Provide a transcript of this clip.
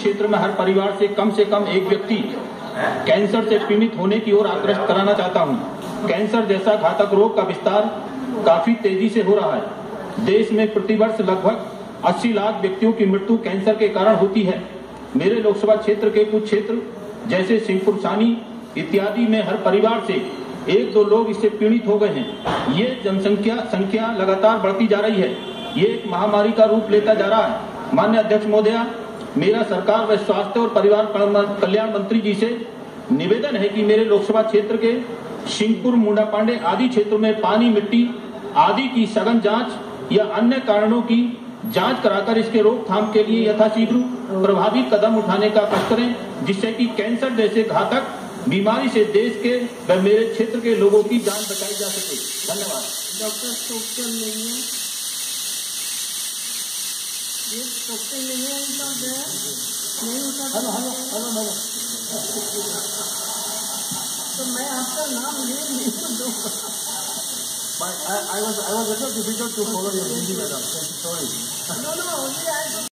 क्षेत्र में हर परिवार से कम एक व्यक्ति कैंसर से पीड़ित होने की ओर आकृष्ट कराना चाहता हूं। कैंसर जैसा घातक रोग का विस्तार काफी तेजी से हो रहा है। देश में प्रतिवर्ष लगभग 80 लाख व्यक्तियों की मृत्यु कैंसर के कारण होती है। मेरे लोकसभा क्षेत्र के कुछ क्षेत्र जैसे सिंहपुर सानी इत्यादि में हर परिवार से 1-2 लोग इससे पीड़ित हो गए हैं। ये संख्या लगातार बढ़ती जा रही है। ये एक महामारी का रूप लेता जा रहा है। माननीय अध्यक्ष महोदया, मेरा सरकार व स्वास्थ्य और परिवार कल्याण मंत्री जी से निवेदन है कि मेरे लोकसभा क्षेत्र के सिंहपुर, मुंडा पांडे आदि क्षेत्रों में पानी, मिट्टी आदि की सघन जांच या अन्य कारणों की जांच कराकर इसके रोकथाम के लिए यथाशीघ्र प्रभावी कदम उठाने का कष्ट करें, जिससे कि कैंसर जैसे घातक बीमारी से देश के व मेरे क्षेत्र के लोगों की जान बचाई जा सके। धन्यवाद। डॉक्टर टोकन नहीं है, ये टोकन नहीं है, उनका नहीं उठा। हेलो तो मैं आपका नाम नहीं दूंगा। I was a little difficult to follow your meeting, madam. Sorry. No, only I